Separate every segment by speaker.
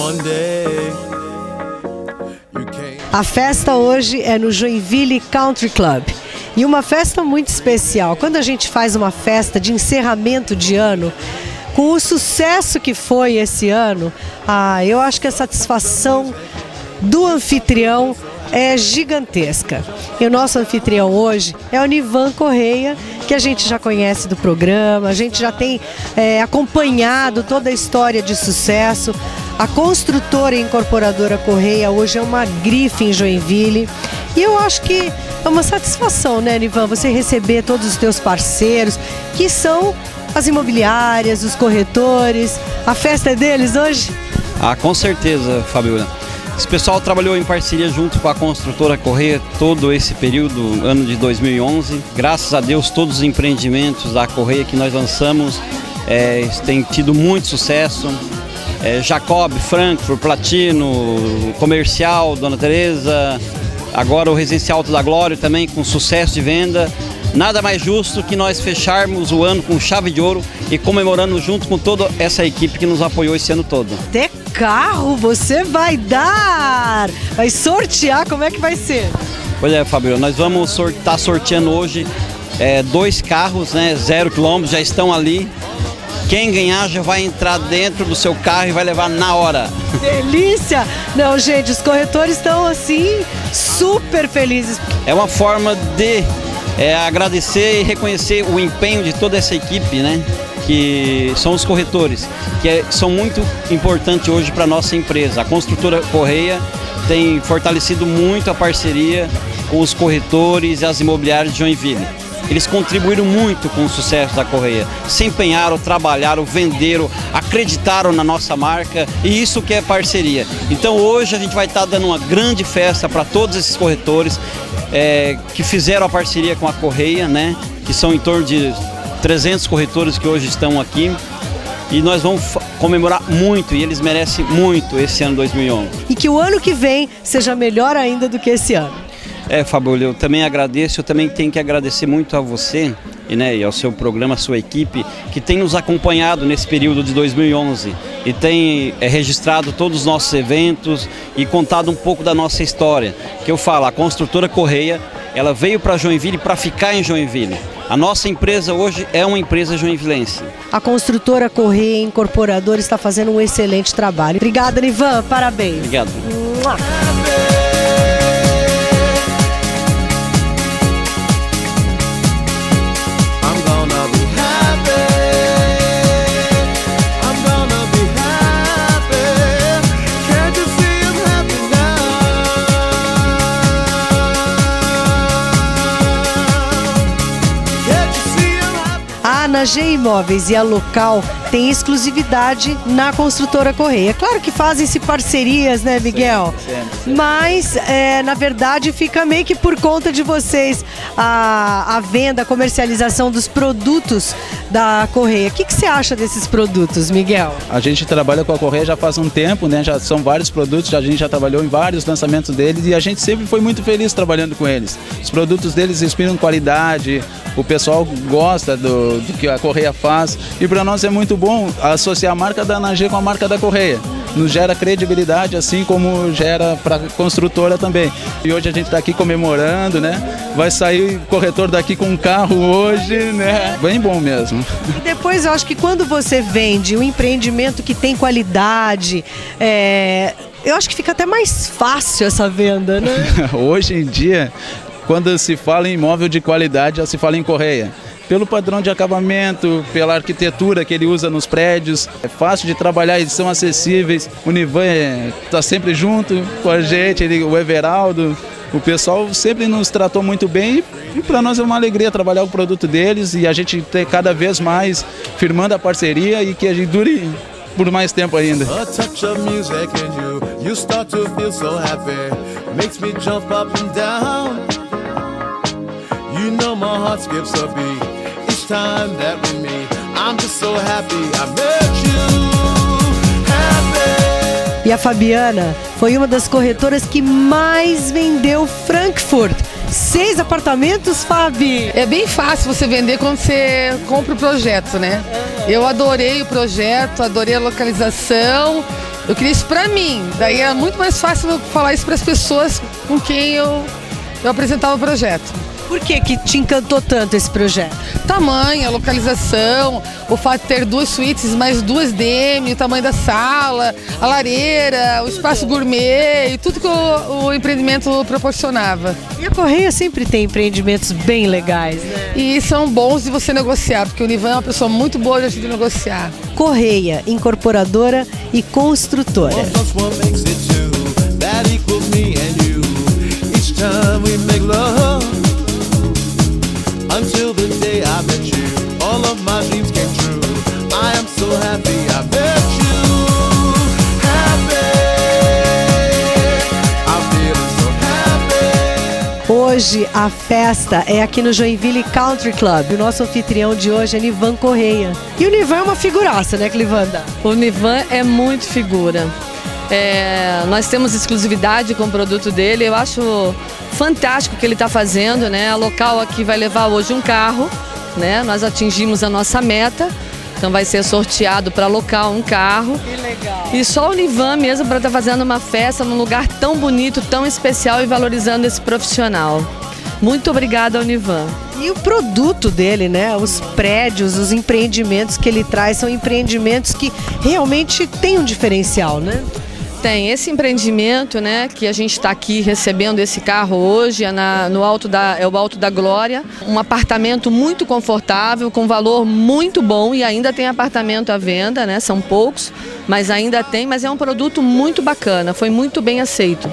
Speaker 1: A festa hoje é no Joinville Country Club. E uma festa muito especial. Quando a gente faz uma festa de encerramento de ano, com o sucesso que foi esse ano, eu acho que a satisfação do anfitrião é gigantesca. E o nosso anfitrião hoje é o Nivan Correia, que a gente já conhece do programa, a gente já tem acompanhado toda a história de sucesso. A construtora e incorporadora Correia hoje é uma grife em Joinville. E eu acho que é uma satisfação, né, Nivan, você receber todos os teus parceiros, que são as imobiliárias, os corretores. A festa é deles hoje?
Speaker 2: Com certeza, Fabiola. Esse pessoal trabalhou em parceria junto com a construtora Correia todo esse período, ano de 2011. Graças a Deus, todos os empreendimentos da Correia que nós lançamos têm tido muito sucesso. Jacob, Frankfurt, Platino, Comercial, Dona Teresa, agora o Residencial Alto da Glória também com sucesso de venda. Nada mais justo que nós fecharmos o ano com chave de ouro e comemorando junto com toda essa equipe que nos apoiou esse ano todo.
Speaker 1: Até carro você vai dar! Vai sortear, como é que vai ser?
Speaker 2: Pois é, Fabiola, nós vamos estar sorteando hoje 2 carros, né, 0 km, já estão ali. Quem ganhar já vai entrar dentro do seu carro e vai levar na hora.
Speaker 1: Delícia! Não, gente, os corretores estão assim super felizes.
Speaker 2: É uma forma de agradecer e reconhecer o empenho de toda essa equipe, né? Que são os corretores, que são muito importantes hoje para a nossa empresa. A construtora Correia tem fortalecido muito a parceria com os corretores e as imobiliárias de Joinville. Eles contribuíram muito com o sucesso da Correia, se empenharam, trabalharam, venderam, acreditaram na nossa marca, e isso que é parceria. Então hoje a gente vai estar dando uma grande festa para todos esses corretores que fizeram a parceria com a Correia, né? Que são em torno de 300 corretores que hoje estão aqui. E nós vamos comemorar muito, e eles merecem muito esse ano 2011.
Speaker 1: E que o ano que vem seja melhor ainda do que esse ano.
Speaker 2: Fabiola, eu também agradeço, eu também tenho que agradecer muito a você e ao seu programa, a sua equipe, que tem nos acompanhado nesse período de 2011 e tem registrado todos os nossos eventos e contado um pouco da nossa história. Que eu falo, a construtora Correia, ela veio para Joinville para ficar em Joinville. A nossa empresa hoje é uma empresa joinvilense.
Speaker 1: A construtora Correia Incorporadora está fazendo um excelente trabalho. Obrigada, Nivan, parabéns.
Speaker 2: Obrigado.
Speaker 1: A ANAG Imóveis e a Local tem exclusividade na construtora Correia. Claro que fazem-se parcerias, né, Miguel? Sim. Mas, na verdade, fica meio que por conta de vocês a venda, a comercialização dos produtos da Correia. O que você acha desses produtos, Miguel?
Speaker 3: A gente trabalha com a Correia já faz um tempo, né? Já são vários produtos, a gente já trabalhou em vários lançamentos deles e a gente sempre foi muito feliz trabalhando com eles. Os produtos deles inspiram qualidade, o pessoal gosta do que a Correia faz e para nós é muito bom associar a marca da ANAG com a marca da Correia. Nos gera credibilidade, assim como gera para a construtora também. E hoje a gente está aqui comemorando, né? Vai sair o corretor daqui com um carro hoje, né? Bem bom mesmo.
Speaker 1: E depois eu acho que quando você vende um empreendimento que tem qualidade, eu acho que fica até mais fácil essa venda, né?
Speaker 3: Hoje em dia, quando se fala em imóvel de qualidade, já se fala em Correia. Pelo padrão de acabamento, pela arquitetura que ele usa nos prédios, é fácil de trabalhar, eles são acessíveis. O Nivan está sempre junto com a gente, o Everaldo, o pessoal sempre nos tratou muito bem e para nós é uma alegria trabalhar o produto deles e a gente ter cada vez mais firmando a parceria e que a gente dure por mais tempo ainda. A touch of music and you start to feel so happy, makes me jump up and down. You know my heart skips a beat each time that we meet. I'm just so happy I met you.
Speaker 1: E a Fabiana foi uma das corretoras que mais vendeu Frankfurt. 6 apartamentos, Fabi?
Speaker 4: É bem fácil você vender quando você compra o projeto, né? Eu adorei o projeto, adorei a localização Eu queria isso pra mim, daí é muito mais fácil eu falar isso pras pessoas com quem eu apresentava o projeto.
Speaker 1: Por que te encantou tanto esse projeto?
Speaker 4: Tamanho, a localização, o fato de ter 2 suítes mais 2 DM, o tamanho da sala, a lareira, o espaço gourmet e tudo que o empreendimento proporcionava.
Speaker 1: E a Correia sempre tem empreendimentos bem legais, né?
Speaker 4: E são bons de você negociar, porque o Nivan é uma pessoa muito boa de negociar.
Speaker 1: Correia, incorporadora e construtora.
Speaker 5: Until the day I met you, all of my dreams came true. I am so happy I met you. Happy, I'm feeling so happy.
Speaker 1: Hoje a festa é aqui no Joinville Country Club. O nosso anfitrião de hoje é Nivan Correia. E o Nivan é uma figuraça, né, Clivanda?
Speaker 6: O Nivan é muito figura. Nós temos exclusividade com o produto dele. Eu acho fantástico o que ele está fazendo, né? A local aqui vai levar hoje um carro, né? Nós atingimos a nossa meta, então vai ser sorteado para local um carro.
Speaker 1: Que legal.
Speaker 6: E só o Nivan mesmo para estar fazendo uma festa num lugar tão bonito, tão especial e valorizando esse profissional. Muito obrigada ao Nivan.
Speaker 1: E o produto dele, né? Os prédios, os empreendimentos que ele traz são empreendimentos que realmente têm um diferencial, né?
Speaker 6: Tem esse empreendimento, né, que a gente está aqui recebendo esse carro hoje, é o Alto da Glória, um apartamento muito confortável, com valor muito bom e ainda tem apartamento à venda, né, são poucos, mas ainda tem, mas é um produto muito bacana, foi muito bem aceito.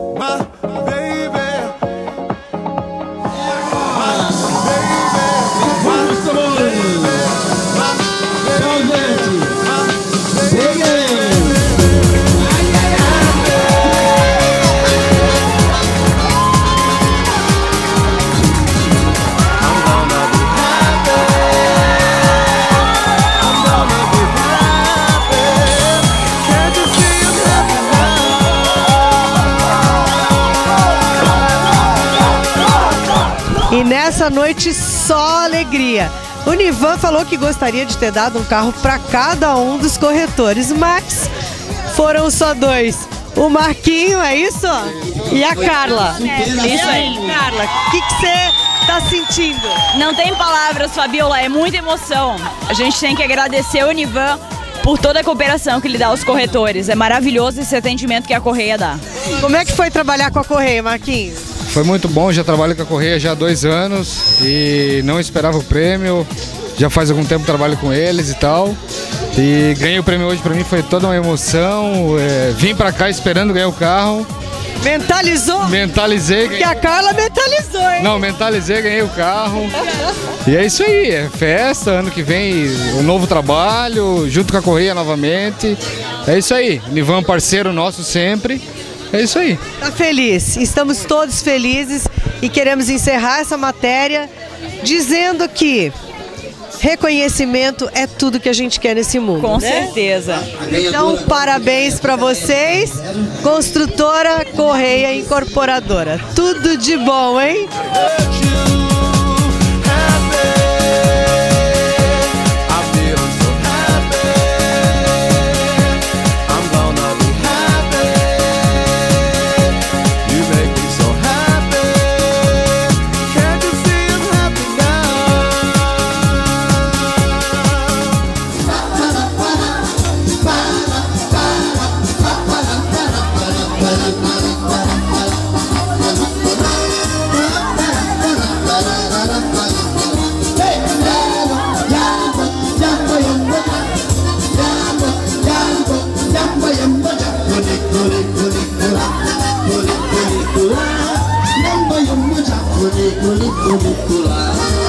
Speaker 1: E nessa noite só alegria. O Nivan falou que gostaria de ter dado um carro para cada um dos corretores, mas foram só 2. O Marquinho, é isso? E a Carla.
Speaker 7: Isso aí.
Speaker 1: Carla, o que você tá sentindo?
Speaker 7: Não tem palavras, Fabiola, é muita emoção. A gente tem que agradecer o Nivan por toda a cooperação que ele dá aos corretores. É maravilhoso esse atendimento que a Correia dá.
Speaker 1: Como é que foi trabalhar com a Correia, Marquinhos?
Speaker 8: Foi muito bom, já trabalho com a Correia já há 2 anos e não esperava o prêmio, já faz algum tempo que trabalho com eles e tal. E ganhei o prêmio hoje, pra mim foi toda uma emoção, vim pra cá esperando ganhar o carro.
Speaker 1: Mentalizou?
Speaker 8: Mentalizei.
Speaker 1: Porque a Carla mentalizou, hein?
Speaker 8: Não, mentalizei, ganhei o carro. E é isso aí, é festa, ano que vem um novo trabalho, junto com a Correia novamente. É isso aí, Nivan parceiro nosso sempre. É isso aí.
Speaker 1: Tá feliz, estamos todos felizes e queremos encerrar essa matéria dizendo que reconhecimento é tudo que a gente quer nesse mundo.
Speaker 7: Com
Speaker 1: né?
Speaker 7: certeza.
Speaker 1: Então, parabéns para vocês, Construtora Correia Incorporadora. Tudo de bom, hein?
Speaker 5: Kuli kuli kuli kuli